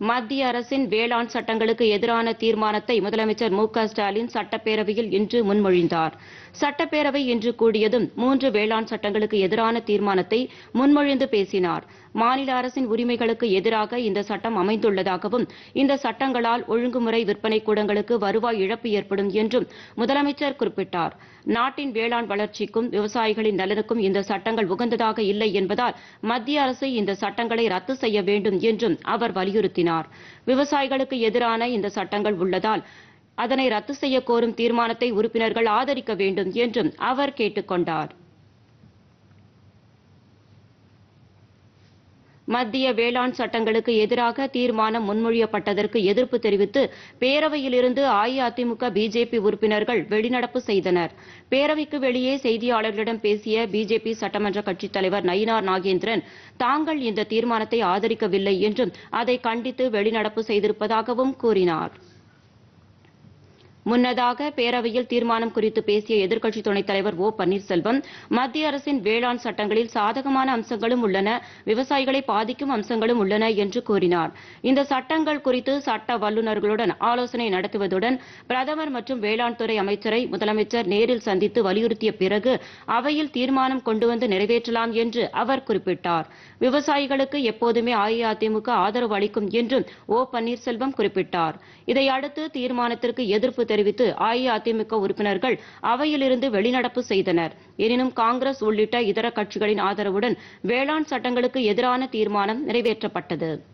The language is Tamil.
மத்திய அரசின் வேளாண் சட்டங்களுக்கு எதிரான தீர்மானத்தை முதலமைச்சர் மு க ஸ்டாலின் சட்டப்பேரவையில் இன்று முன்மொழிந்தார். சட்டப்பேரவை இன்று கூடியதும் 3 வேளாண் சட்டங்களுக்கு எதிரான தீர்மானத்தை முன்மொழிந்து பேசினார். மாநில அரசின் உரிமைகளுக்கு எதிராக இந்த சட்டம் அமைந்துள்ளதாகவும், இந்த சட்டங்களால் ஒழுங்குமுறை விற்பனை கூடங்களுக்கு வருவாய் இழப்பு ஏற்படும் என்றும் முதலமைச்சர் குறிப்பிட்டார். நாட்டின் வேளாண் வளர்ச்சிக்கும் விவசாயிகளின் நலனுக்கும் இந்த சட்டங்கள் உகந்ததாக இல்லை என்பதால் மத்திய அரசு இந்த சட்டங்களை ரத்து செய்ய வேண்டும் என்றும் அவர் வலியுறுத்தினார். விவசாயிகளுக்கு எதிரான இந்த சட்டங்கள் உள்ளதால் அதனை ரத்து செய்ய கோரும் தீர்மானத்தை உறுப்பினர்கள் ஆதரிக்க வேண்டும் என்றும் அவர் கேட்டுக் கொண்டார். மத்திய வேளாண் சட்டங்களுக்கு எதிராக தீர்மானம் முன்மொழியப்பட்டதற்கு எதிர்ப்பு தெரிவித்து பேரவையிலிருந்து அஇஅதிமுக பிஜேபி உறுப்பினர்கள் வெளிநடப்பு செய்தனர். பேரவைக்கு வெளியே செய்தியாளர்களிடம் பேசிய பிஜேபி சட்டமன்ற கட்சித் தலைவர் நயினார் நாகேந்திரன் தாங்கள் இந்த தீர்மானத்தை ஆதரிக்கவில்லை என்றும் அதை கண்டித்து வெளிநடப்பு செய்திருப்பதாகவும் கூறினார். முன்னதாக பேரவையில் தீர்மானம் குறித்து பேசிய எதிர்க்கட்சித் துணைத் தலைவர் ஓ பன்னீர்செல்வம், மத்திய அரசின் வேளாண் சட்டங்களில் சாதகமான அம்சங்களும் உள்ளன, விவசாயிகளை பாதிக்கும் அம்சங்களும் உள்ளன என்று கூறினார். இந்த சட்டங்கள் குறித்து சட்ட வல்லுநர்களுடன் ஆலோசனை நடத்துவதுடன் பிரதமர் மற்றும் வேளாண் துறை அமைச்சரை முதலமைச்சர் நேரில் சந்தித்து வலியுறுத்திய பிறகு அவையில் தீர்மானம் கொண்டுவந்து நிறைவேற்றலாம் என்று அவர் குறிப்பிட்டார். விவசாயிகளுக்கு எப்போதுமே அஇஅதிமுக ஆதரவு அளிக்கும் என்றும் ஓ பன்னீர்செல்வம் குறிப்பிட்டார். இதையடுத்து தீர்மானத்திற்கு எதிர்ப்பு தெரிவித்து அஇஅதிமுக உறுப்பினர்கள் அவையிலிருந்து வெளிநடப்பு செய்தனர். எனினும் காங்கிரஸ் உள்ளிட்ட இதர கட்சிகளின் ஆதரவுடன் வேளாண் சட்டங்களுக்கு எதிரான தீர்மானம் நிறைவேற்றப்பட்டது.